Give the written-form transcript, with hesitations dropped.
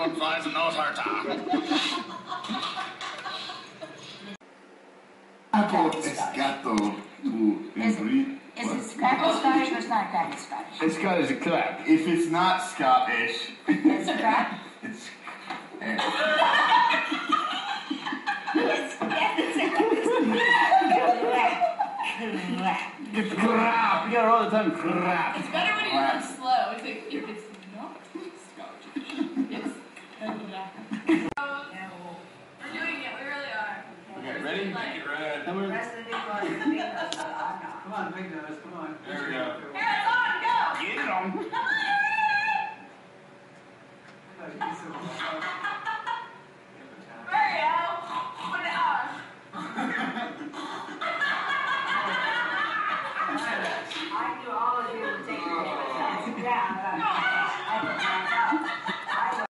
on flies and no tartar. Escato to breed. Is it crackle Scottish or it's not crackle Scottish? It's Scottish a crap. If it's not Scottish, It's crap? it's. It's crap. You got it all the time. Crap. It's better when you run slow. It's like if it's not Scottish, it's we're doing it. We really are. Okay, ready? Like, Get red. The rest of the people are your big nose. Come on, big nose, come on. There we go. here, it's on. Go. Get it on. Mario, put it on. I knew all of you would take your shots. Yeah.